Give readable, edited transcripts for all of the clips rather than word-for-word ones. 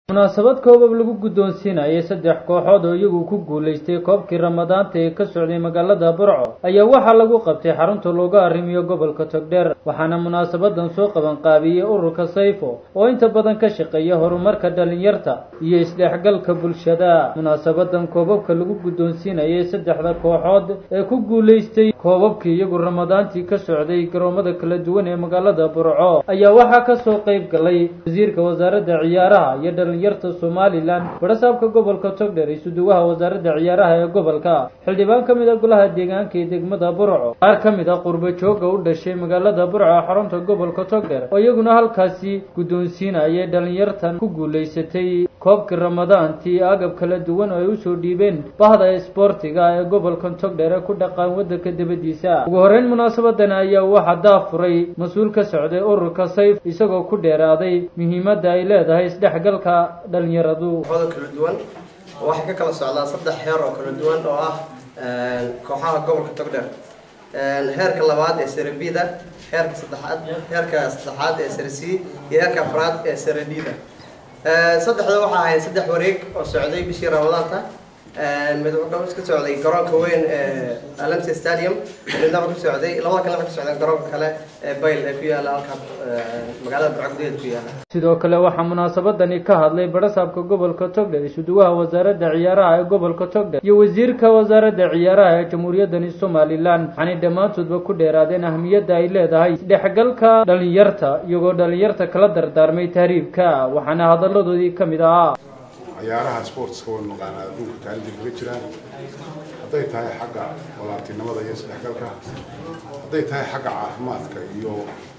munaasabad koobab lagu guddoonsiinayay saddex kooxood oo iyagu ku guuleystay koobkii ramadaanta ee ka socday magaalada Burco ayaa waxaa lagu qabtay xarunta looga arrimiyo gobolka Togdheer waxaana munaasabadan soo qaban qaabiyay ururka Sayfo oo inta badan ka shaqeeya horumarka dhalinyarta iyo isdhexgalka bulshada. Munaasabadan koobabka lagu guddoonsiinayay saddexda kooxood ee ku guuleystay koobabkii iyagu ramadaantii ka socday garoomada kala duwan ee magaalada Burco ayaa waxaa ka soo qayb galay wasiirka wasaaradda ciyaaraha iyo dhalinyarta Somaliland warasaabka gobolka Togdheer iyo suduwaha wasaaradda ciyaaraha ee gobolka xildhibaan ka mid ah golaha deegaanka ee degmada Burco qaar ka mid ah qurbo jooga u dhashay magaalada Burco xarunta gobolka Togdheer oo iyaguna halkaasi guddoonsiinayay dhalinyartan ku guuleysatay koobkii ramadaantii agab kala duwan oo ay u soo dhiibeen bahda isboortiga ee gobolka Togdheer ee ku dhaqan waddanka dibadiisa. ugu horeyn munaasabadan ayaa waxaa daafuray mas'uul ka socday ururka Sayf isagoo ku dheeraaday muhiimadda ay leedahay isdhexgalka dhalinyaradu. kala duwan waxa ka kala socda saddex heer oo kala duwan oo ah kooxaha gobolka Togdheer heerka labaad ee Serie B-da heerka saddexaad ee Serie C iyo heerka afraad ee Serie D-da saddexda waxa ay saddex wareeg oo socday bishii ramadaanta mid wuxuu ka socday garoonka weyn ee Alamsi Stadium midna wuxuu ka socday labada kale wuxuu ka socday garoonka kale ee Bayl ee ku yaala halka magaalada Burco ku yaala. sidoo kale waxaa munaasabadani ka hadlay barasaabka gobolka Togdheer suduwaha wasaaradda ciyaaraha ee gobolka Togdheer iyo wasiirka wasaaradda ciyaaraha ee jamhuuriyadda Somaliland waxaanay dhammaantoodba ku dheeraadeen ahmiyadda ay leedahay isdhexgalka dhalinyarta iyagoo dhalinyarta kala dardaarmay tahriibka waxaana hadaladoodii ka mid ahaa ciyaaraha sportska oo noqonaa adduunka kaalin kaga jiraan haday tahay xagga walaaltinimada iyo isdhexgalka haday tahay xagga caafimaadka iyo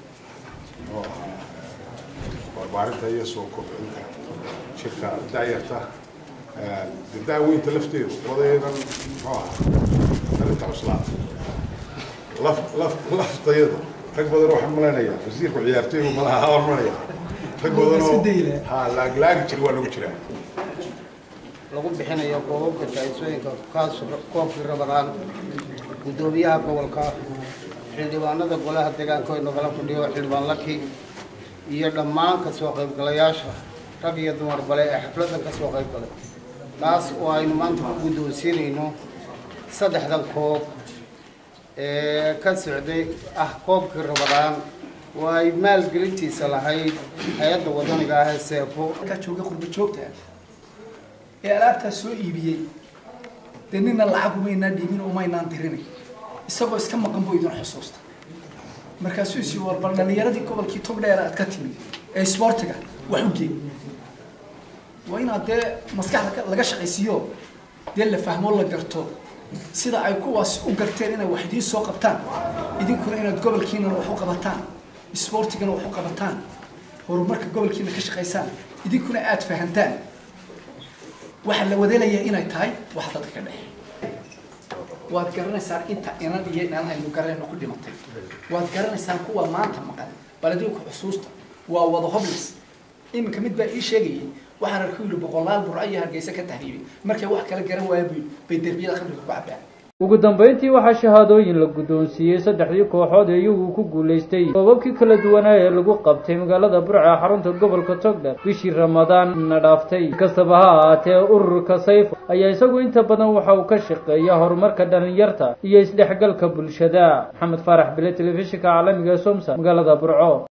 barbaarinta iyo soo kobcinta shirka daayarta daaweynta lafteedu wadayadan arinta cuslaad laftayada rag badan waxaan malaynayaa wasiirku ciyaartooygu malaha hormaraya rag badan oo laag jir waa lagu jiraa lagu bixinayo koobabka taasooyinka kaas koobkii Ramadaan gudoomiyaha gobolka xildhibaanada golaha deegaanka ee nagala fadhiyo xildhibaan Laki iyo dhammaan ka soo qayb galayaasha rag iyo dumar bale ee xafladan ka soo qayb galay taas oo aynu maanta ku guddoonsiinayno saddexdan koob ee ka socday koobkii Ramadaan oo ay maalgelintiisa lahayd hay'adda wadaniga ah ee Sayfo ka jooga qurbo joogta ee alaabta soo iibiyay denina lacag uma inaan dhiibin uma inaan dirinay isagoo iska maqan buu idin xusuusta markaasuu si warbal dhalinyaradii gobolkii Togdheer aad ka timid ee sportiga wax u geey waa in aad maskaxda laga shaqaysiyo la fahmo la garto sida ay kuwaas u garteen inay wax idin soo qabtaan idinkuna inaad gobolkiina wax u qabataan sportigana wax u qabataan horumarka gobolkiina ka shaqaysaan idinkuna aad fahantaan waxa la wadaynaya inay tahay wax dadka ka dhaxay waad garanaysaa inta inaan iyo inaan aynu garanayno ku dhimatay waad garanaysaa kuwa maanta maqan baladii ku xusuusta waa wada hoblis iminka mid baa ii sheegay waxaan arkay inuu boqolaal Burco iyo Hargeysa ka tahriibay markay wax kala garan waayay bay darbiyada khamriga ku cabaan. ugu dambeyntii waxaa shahaadooyin la guddoonsiiyay saddexdii kooxood ee iyagu ku guuleystay koobabkii kala duwanaa ee lagu qabtay magaalada Burco xarunta gobolka Togdheer bishii Ramadaan na dhaaftay. kastaba ha ahaatee ururka Sayfo ayaa isagu inta badan waxa uu ka shaqeeyaa horumarka dhalinyarta iyo isdhexgalka bulshada. Maxamed Farax Bile, telefishinka caalamiga ee Somsa, magaalada Burco.